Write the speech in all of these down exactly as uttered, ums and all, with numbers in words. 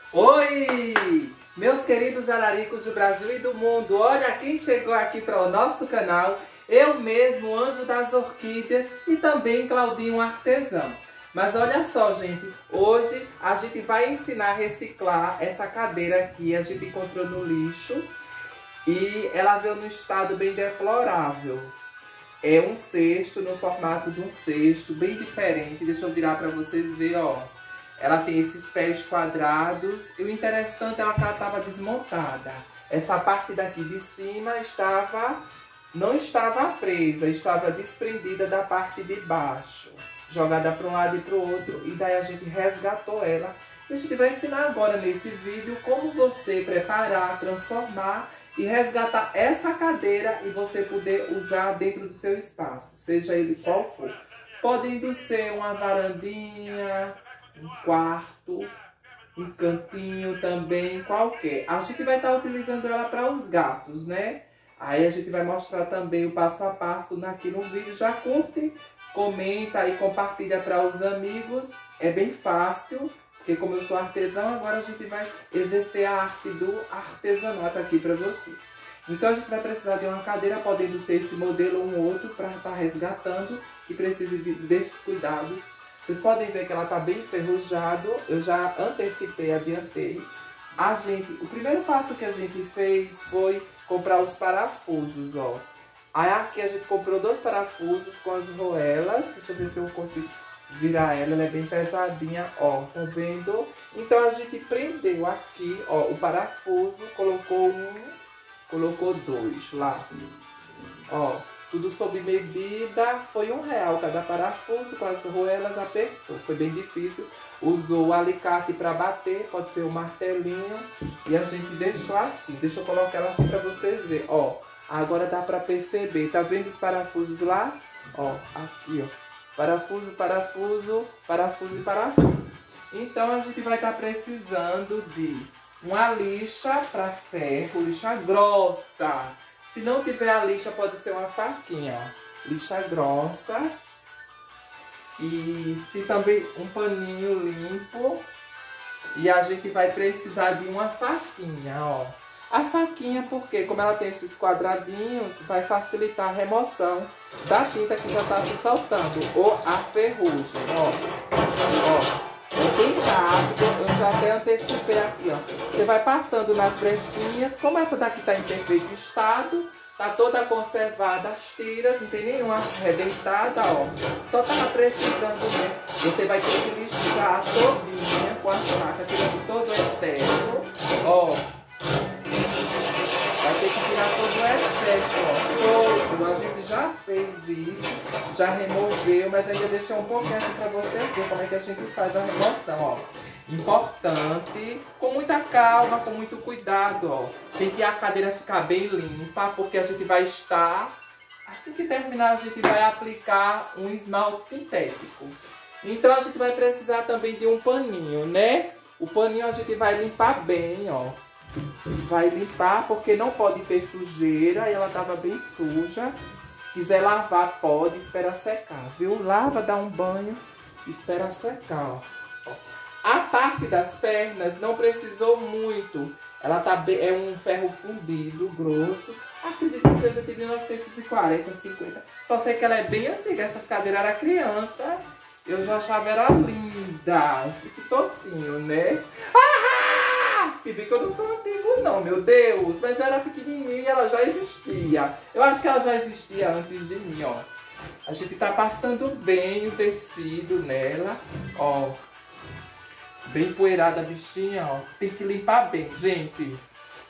Oi, meus queridos araricos do Brasil e do mundo. Olha quem chegou aqui para o nosso canal. Eu mesmo, Anjo das Orquídeas, e também Claudinho Artesão. Mas olha só, gente, hoje a gente vai ensinar a reciclar essa cadeira aqui. A gente encontrou no lixo e ela veio no estado bem deplorável. É um cesto, no formato de um cesto, bem diferente. Deixa eu virar para vocês verem, ó. Ela tem esses pés quadrados e o interessante é que ela estava desmontada. Essa parte daqui de cima estava, não estava presa, estava desprendida da parte de baixo. Jogada para um lado e para o outro, e daí a gente resgatou ela. E a gente vai ensinar agora nesse vídeo como você preparar, transformar e resgatar essa cadeira e você poder usar dentro do seu espaço, seja ele qual for. Podendo ser uma varandinha, um quarto, um cantinho também, qualquer. A gente vai estar utilizando ela para os gatos, né? Aí a gente vai mostrar também o passo a passo aqui no vídeo. Já curte, comenta e compartilha para os amigos. É bem fácil, porque como eu sou artesão, agora a gente vai exercer a arte do artesanato aqui para vocês. Então a gente vai precisar de uma cadeira, podendo ser esse modelo ou um outro, para estar resgatando, que precisa de, desses cuidados. Vocês podem ver que ela está bem enferrujada. Eu já antecipei, adiantei. A gente, o primeiro passo que a gente fez foi comprar os parafusos, ó. Aí aqui a gente comprou dois parafusos com as roelas. Deixa eu ver se eu consigo virar ela. Ela é bem pesadinha, ó. Tá vendo? Então a gente prendeu aqui, ó, o parafuso. Colocou um, colocou dois lá. Ó. Tudo sob medida, foi um real cada parafuso, com as roelas apertou. Foi bem difícil, usou o alicate para bater, pode ser o martelinho. E a gente deixou aqui, deixa eu colocar ela aqui para vocês verem. Ó, agora dá para perceber, tá vendo os parafusos lá? Ó, aqui ó, parafuso, parafuso, parafuso e parafuso. Então a gente vai estar tá precisando de uma lixa para ferro, lixa grossa. Se não tiver a lixa, pode ser uma faquinha, ó. Lixa grossa. E se também um paninho limpo. E a gente vai precisar de uma faquinha, ó. A faquinha, porque como ela tem esses quadradinhos, vai facilitar a remoção da tinta que já está se soltando. Ou a ferrugem, ó. Ó. É bem rápido, eu já até antecipei aqui, ó. Você vai passando nas brechinhas. Como essa daqui tá em perfeito estado, tá toda conservada as tiras, não tem nenhuma arrebentada, ó. Só tava precisando, né? Você vai ter que lixar todinha com a faca, tirando todo o excesso, ó. Vai ter que tirar todo o excesso, ó. Todo, a gente já fez isso, já removeu, mas ainda deixei um pouquinho aqui pra você ver como é que a gente faz a remoção, ó. Importante, com muita calma, com muito cuidado, ó. Tem que a cadeira ficar bem limpa, porque a gente vai estar, assim que terminar, a gente vai aplicar um esmalte sintético. Então a gente vai precisar também de um paninho, né? O paninho a gente vai limpar bem, ó. Vai limpar porque não pode ter sujeira, e ela tava bem suja. Se quiser lavar, pode, espera secar, viu? Lava, dá um banho, espera secar, ó. A parte das pernas não precisou muito. Ela tá bem, é um ferro fundido, grosso. Acredito que seja de mil novecentos e quarenta, cinquenta. Só sei que ela é bem antiga. Essa cadeira era criança. Eu já achava ela linda. Que tocinho, né? Ah! Se bem que eu não sou antigo não, meu Deus. Mas eu era pequenininha e ela já existia. Eu acho que ela já existia antes de mim, ó. A gente tá passando bem o tecido nela, ó. Bem poeirada a bichinha, ó. Tem que limpar bem, gente.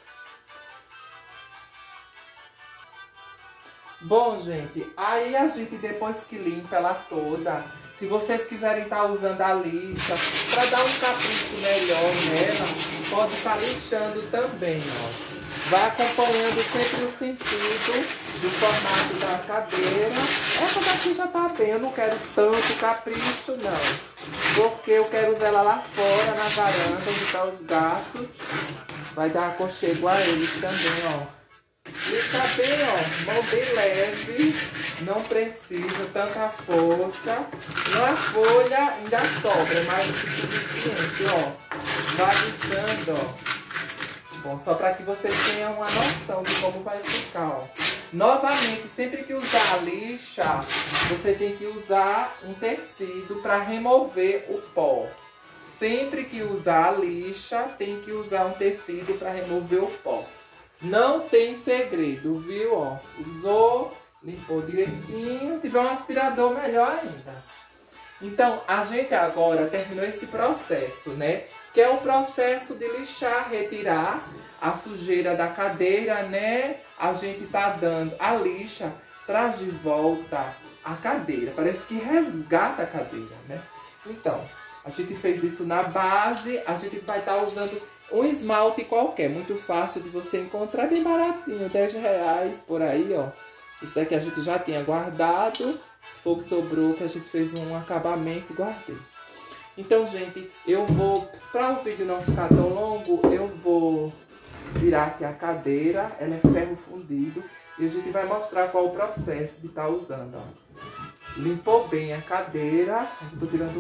Bom, gente, aí a gente, depois que limpa ela toda, se vocês quiserem estar usando a lixa para dar um capricho melhor nela, pode estar lixando também, ó. Vai acompanhando sempre o sentido do formato da cadeira. Essa daqui já tá bem, eu não quero tanto capricho, não. Porque eu quero usar ela lá fora, na varanda, onde estão os gatos. Vai dar aconchego a eles também, ó. Lixa bem, ó, mão bem leve, não precisa tanta força. Na folha ainda sobra, mas o suficiente, ó. vai lixando, ó. Bom, só para que vocês tenham uma noção de como vai ficar, ó. Novamente, sempre que usar a lixa, você tem que usar um tecido para remover o pó. Sempre que usar a lixa, tem que usar um tecido para remover o pó. Não tem segredo, viu? Ó, usou, limpou direitinho, tiver um aspirador, melhor ainda. Então, a gente agora terminou esse processo, né? Que é o processo de lixar, retirar a sujeira da cadeira, né? A gente tá dando a lixa, traz de volta a cadeira. Parece que resgata a cadeira, né? Então, a gente fez isso na base, a gente vai estar usando um esmalte qualquer, muito fácil de você encontrar, bem baratinho, dez reais por aí, ó. Isso daqui a gente já tinha guardado, foi o que sobrou, que a gente fez um acabamento e guardei. Então, gente, eu vou, para o vídeo não ficar tão longo, eu vou virar aqui a cadeira, ela é ferro fundido, e a gente vai mostrar qual o processo de estar usando, ó. Limpou bem a cadeira, eu tô tirando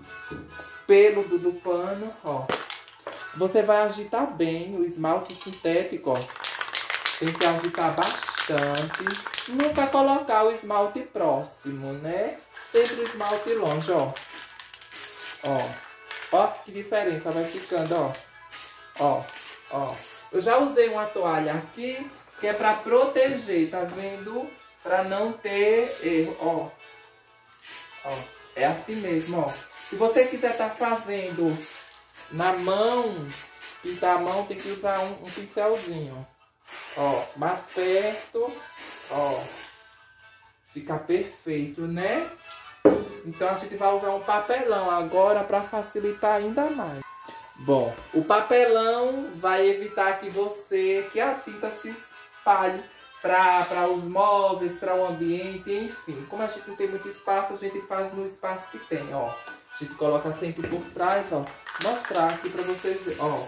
pelo do, do pano, ó. Você vai agitar bem o esmalte sintético, ó. Tem que agitar bastante. Nunca colocar o esmalte próximo, né? Sempre o esmalte longe, ó. Ó. Ó que diferença vai ficando, ó. Ó, ó. Eu já usei uma toalha aqui, que é pra proteger, tá vendo? Pra não ter erro, ó. Ó. É assim mesmo, ó. Se você quiser estar tá fazendo na mão, pintar a mão, tem que usar um, um pincelzinho. Ó, mais perto, ó. Fica perfeito, né? Então a gente vai usar um papelão agora para facilitar ainda mais. Bom, o papelão vai evitar que você, que a tinta se espalhe para os móveis, para o ambiente, enfim. Como a gente não tem muito espaço, a gente faz no espaço que tem, ó. A gente coloca sempre por trás, ó. Mostrar aqui para vocês verem, ó.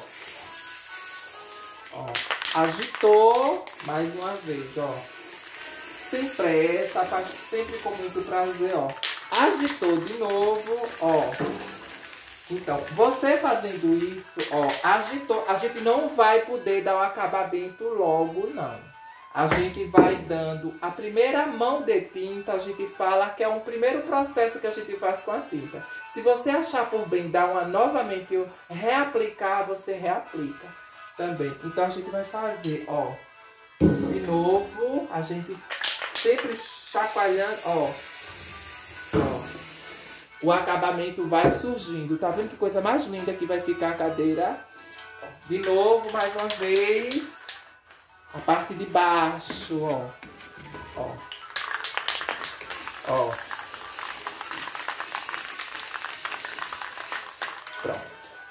Ó. Agitou mais uma vez, ó. Sem pressa, faz sempre com muito prazer, ó. Agitou de novo, ó. Então, você fazendo isso, ó, agitou. A gente não vai poder dar o acabamento logo, não. A gente vai dando a primeira mão de tinta, a gente fala que é um primeiro processo que a gente faz com a tinta. Se você achar por bem dar uma novamente, reaplicar, você reaplica também. Então a gente vai fazer, ó, de novo, a gente sempre chacoalhando, ó, ó. O acabamento vai surgindo. Tá vendo que coisa mais linda que vai ficar a cadeira? De novo, mais uma vez. A parte de baixo, ó. Ó. Ó. Pronto.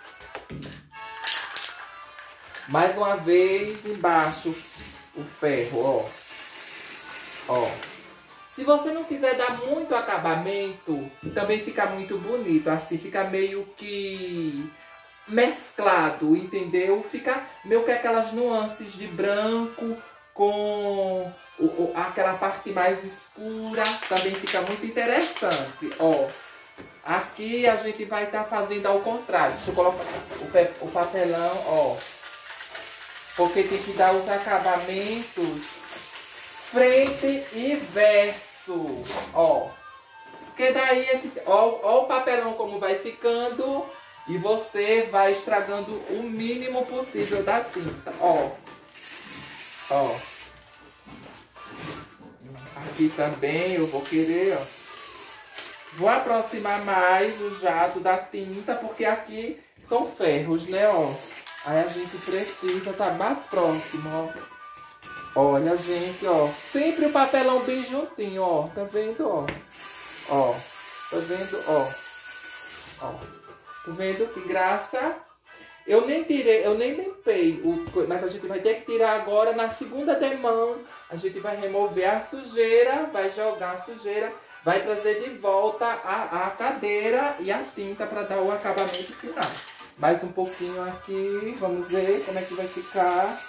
Mais uma vez embaixo o ferro, ó. Ó. Se você não quiser dar muito acabamento, também fica muito bonito. Assim, fica meio que mesclado, entendeu? Fica meio que aquelas nuances de branco com o, o, aquela parte mais escura. Também fica muito interessante, ó. Aqui a gente vai estar tá fazendo ao contrário. Deixa eu colocar o, o papelão, ó. Porque tem que dar os acabamentos frente e verso, ó. Porque daí, esse, ó, ó o papelão como vai ficando. E você vai estragando o mínimo possível da tinta, ó. Ó. Aqui também eu vou querer, ó. Vou aproximar mais o jato da tinta, porque aqui são ferros, né, ó. Aí a gente precisa estar mais próximo, ó. Olha, gente, ó. Sempre o papelão bem juntinho, ó. Tá vendo, ó? Ó. Tá vendo, ó. Ó. Tá vendo que graça? Eu nem tirei, eu nem limpei, o, mas a gente vai ter que tirar agora na segunda demão. A gente vai remover a sujeira, vai jogar a sujeira, vai trazer de volta a, a cadeira e a tinta para dar o acabamento final. Mais um pouquinho aqui, vamos ver como é que vai ficar.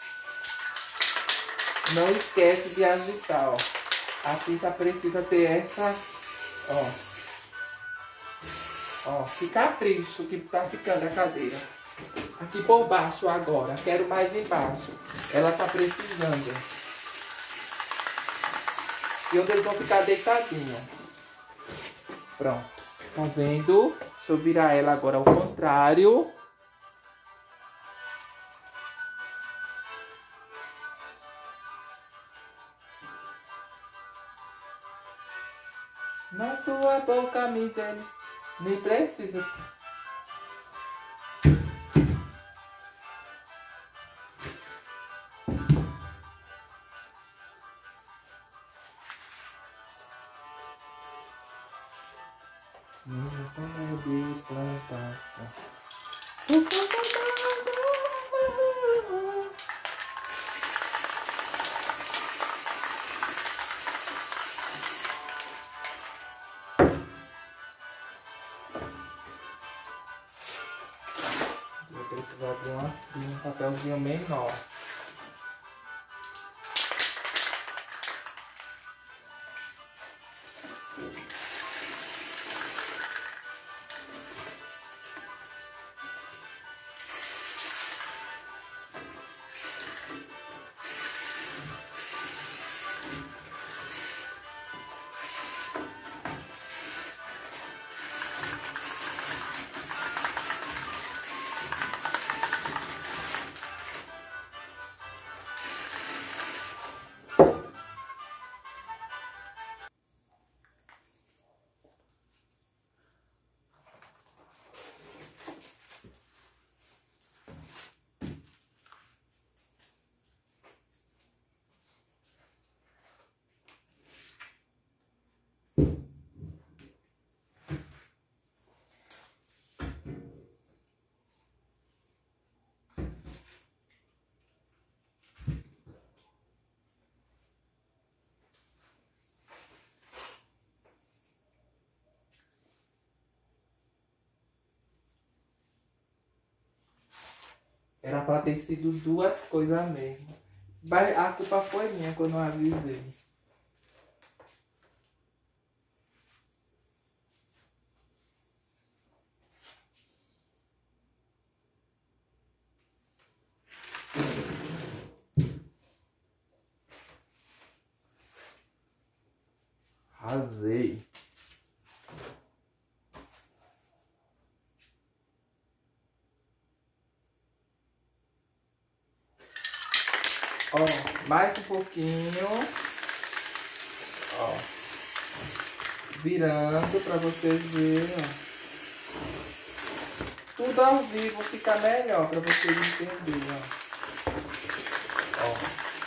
Não esquece de agitar, ó. A tinta precisa ter essa, ó. Ó, que capricho que tá ficando a cadeira. Aqui por baixo agora. Quero mais embaixo. Ela tá precisando. E onde eles vão ficar deitadinhos. Pronto. Tá vendo? Deixa eu virar ela agora ao contrário. Na sua boca me dele. Nem precisa. Minha terra de plantação. Eu vou precisar de, uma, de um papelzinho menor. Era pra ter sido duas coisas mesmo. Mas a culpa foi minha quando eu avisei. Arrasei. Ó, mais um pouquinho. Ó. Virando pra vocês verem, ó. Tudo ao vivo fica melhor pra vocês entenderem, ó. Ó.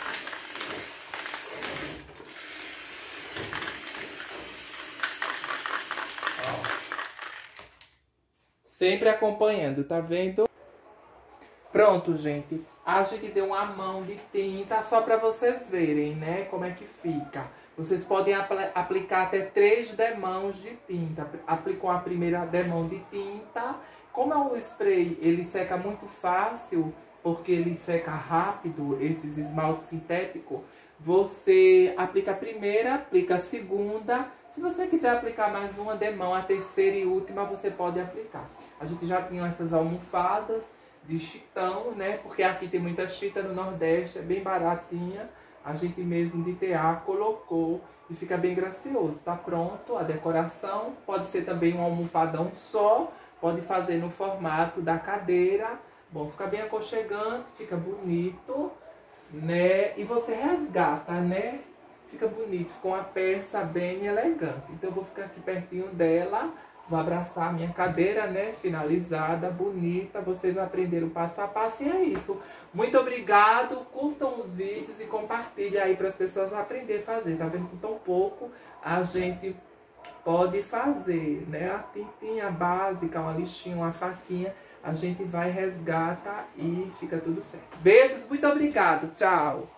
Ó. Sempre acompanhando, tá vendo? Pronto, gente. A gente deu uma mão de tinta só para vocês verem, né? Como é que fica. Vocês podem apl aplicar até três demãos de tinta. Aplicou a primeira demão de tinta. Como é o spray, ele seca muito fácil, porque ele seca rápido, esses esmaltes sintéticos. Você aplica a primeira, aplica a segunda. Se você quiser aplicar mais uma demão, a terceira e última, você pode aplicar. A gente já tinha essas almofadas de chitão, né? Porque aqui tem muita chita no Nordeste, é bem baratinha. A gente mesmo de tear colocou e fica bem gracioso. Tá pronto a decoração. Pode ser também um almofadão só. Pode fazer no formato da cadeira. Bom, fica bem aconchegante, fica bonito, né? E você resgata, né? Fica bonito, fica uma peça bem elegante. Então eu vou ficar aqui pertinho dela. Vou abraçar a minha cadeira, né? Finalizada, bonita. Vocês aprenderam passo a passo e é isso. Muito obrigado. Curtam os vídeos e compartilhem aí para as pessoas aprenderem a fazer. Tá vendo? Com tão pouco a gente pode fazer, né? A tintinha básica, uma lixinha, uma faquinha. A gente vai, resgata e fica tudo certo. Beijos, muito obrigado. Tchau.